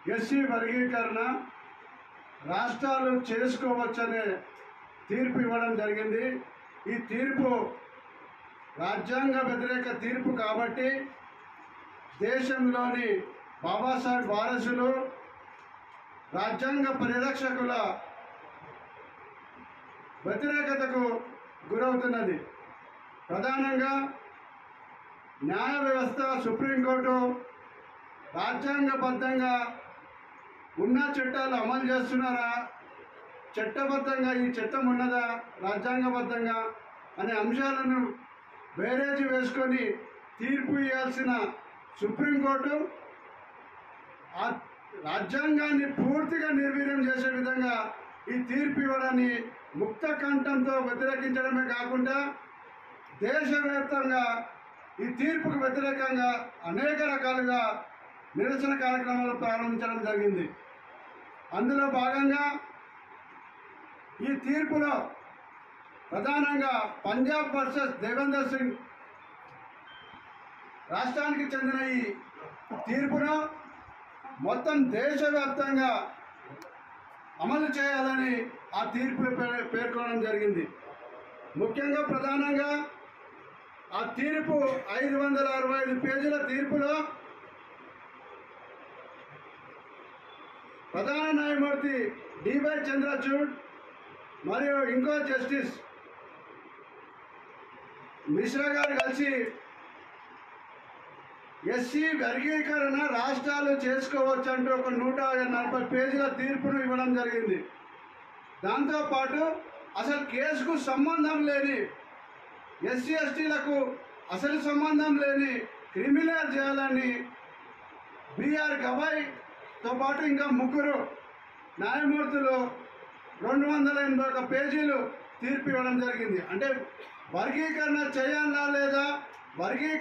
SC వర్గీకరణ రాష్ట్రాలు చేసుకోవచ్చనే తీర్పు ఇవ్వడం జరిగింది. ఈ తీర్పు రాజ్యాంగ వ్యతిరేక తీర్పు కాబట్టి దేశంలోని బాబాసాహెబ్ వారసులు రాజ్యాంగ పరిరక్షకుల వ్యతిరేకతకు గురవుతున్నది. ప్రధానంగా న్యాయ వ్యవస్థ, సుప్రీంకోర్టు రాజ్యాంగబద్ధంగా ఉన్న చట్టాలు అమలు చేస్తున్నారా, చట్టబద్ధంగా ఈ చట్టం ఉన్నదా, రాజ్యాంగబద్ధంగా అనే అంశాలను బేరేజీ వేసుకొని తీర్పు ఇవ్వాల్సిన సుప్రీంకోర్టు ఆ రాజ్యాంగాన్ని పూర్తిగా నిర్వీర్యం చేసే విధంగా ఈ తీర్పు ఇవ్వడాన్ని ముక్త కంఠంతో వ్యతిరేకించడమే కాకుండా దేశవ్యాప్తంగా ఈ తీర్పుకు వ్యతిరేకంగా అనేక రకాలుగా నిరసన కార్యక్రమాలు ప్రారంభించడం జరిగింది. అందులో భాగంగా ఈ తీర్పులో ప్రధానంగా పంజాబ్ వర్సెస్ దేవేందర్ సింగ్ రాష్ట్రానికి చెందిన ఈ తీర్పును మొత్తం దేశవ్యాప్తంగా అమలు చేయాలని ఆ తీర్పులు పేర్కొనడం జరిగింది. ముఖ్యంగా ప్రధానంగా ఆ తీర్పు 565 పేజీల తీర్పులో ప్రధాన న్యాయమూర్తి డివై చంద్రచూడ్ మరియు ఇంకో జస్టిస్ మిశ్రా గారు కలిసి ఎస్సీ వర్గీకరణ రాష్ట్రాలు చేసుకోవచ్చు అంటూ ఒక 140 పేజీల తీర్పును ఇవ్వడం జరిగింది. దాంతోపాటు అసలు కేసుకు సంబంధం లేని ఎస్సీ ఎస్టీలకు అసలు సంబంధం లేని క్రిమినల్ చేయాలని బిఆర్ గవాయ్తో పాటు ఇంకా 3 న్యాయమూర్తులు 281 పేజీలు తీర్పు ఇవ్వడం జరిగింది. అంటే వర్గీకరణ చేయాలా లేదా,